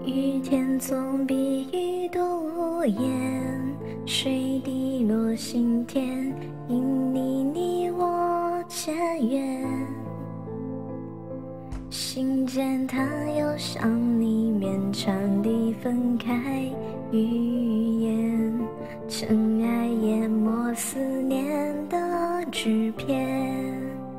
雨天总比雨多言，水滴落心田，因你我结缘。心间它有想你，绵长地分开语言，尘埃淹没思念的纸片。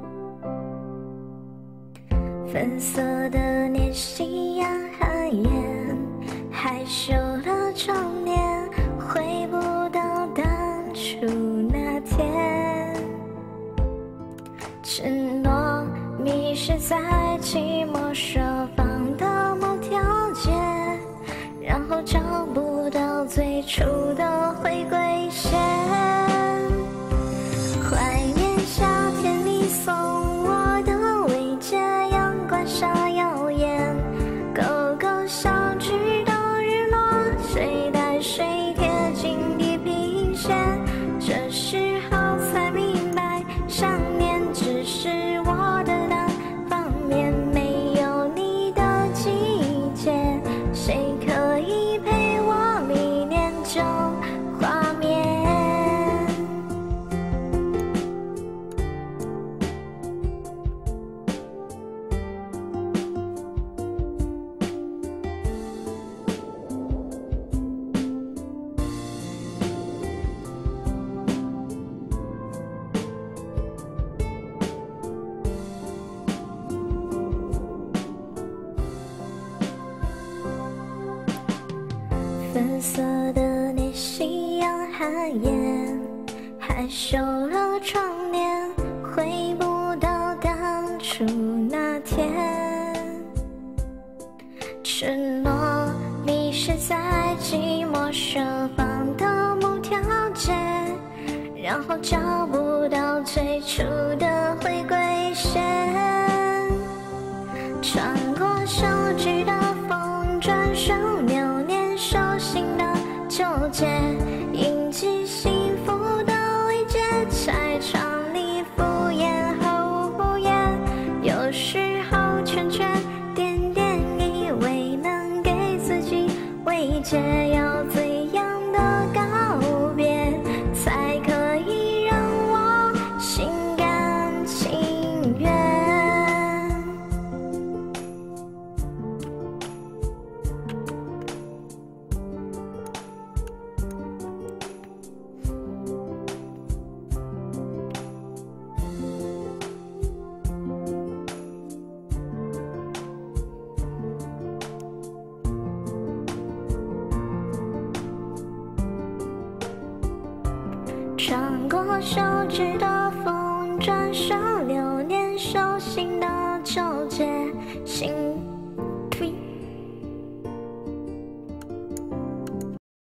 粉色的年夕阳汗颜，害羞了窗帘，回不到当初那天。承诺迷失在寂寞设防的某条街，然后找不到最初的回归线。怀念夏天你送我的慰藉，阳光下耀眼，勾勾小指到日落，谁带谁贴近地平线。这时候才明白，想念只是我的单方面，没有你的季节，谁可以陪我迷恋旧画面。粉色的你夕阳汗颜，害羞了窗帘，回不到当初那天。承诺迷失在寂寞设防的某条街，然后找不到最初的回归线。穿过手指的风，转手流年手心的纠结，印记幸福的慰藉，在场里敷衍后敷衍，有时候圈圈点点，以为能给自己慰藉，要怎样的告别才可以让我心甘情愿。穿过手指的风，转手